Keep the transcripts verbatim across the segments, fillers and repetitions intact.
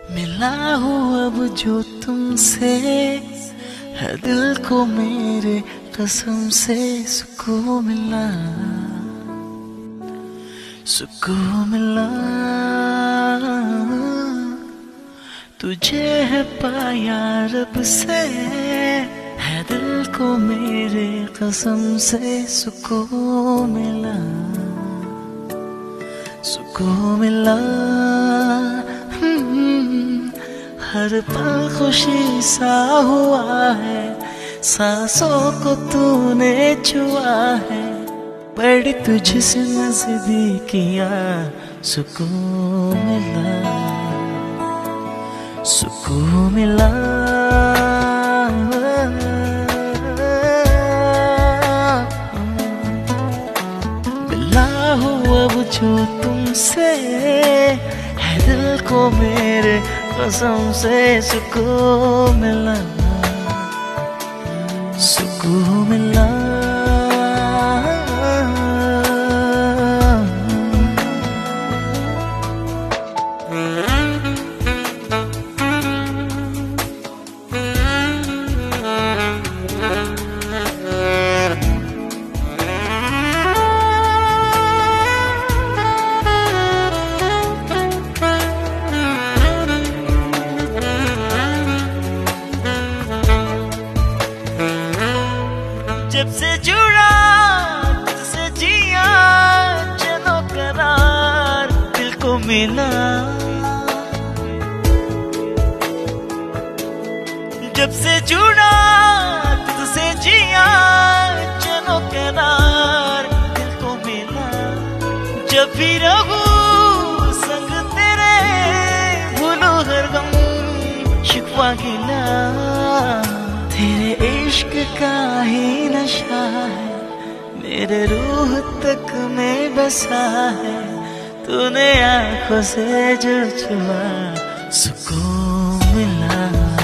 मिला हूँ अब जो तुमसे, है दिल को मेरे कसम से सुकून मिला, सुकून मिला। तुझे है पाया रब से, है दिल को मेरे कसम से सुकून मिला, सुकून मिला। हर पल खुशी सा हुआ है, सांसों को तूने छुआ है, बड़ी तुझसे नजदीकियां सुकून मिला, सुकून मिला। मिला हूँ अब जो तुमसे, है दिल को मेरे कसम से सुकून मिला, सुकून मिला। जब से जुड़ा तुझसे जिया, चलो करार दिल को मिला। जब से जुड़ा तुझसे जिया, चलो करार दिल को मिला। जब भी रहूं संग तेरे, भूलो हर गम शिकवा गिला। तेरे इश्क का ही नशा है, मेरे रूह तक में बसा है। तूने आंखों से जो छुआ, सुकून मिला,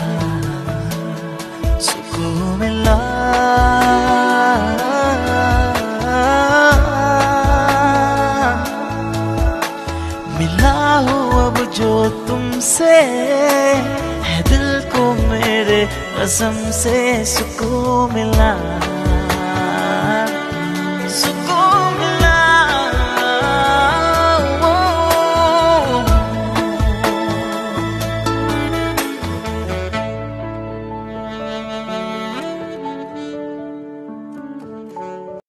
सुकून मिला। मिला हूँ अब जो तुमसे, है दिल को मेरे कसम से सुकून मिला।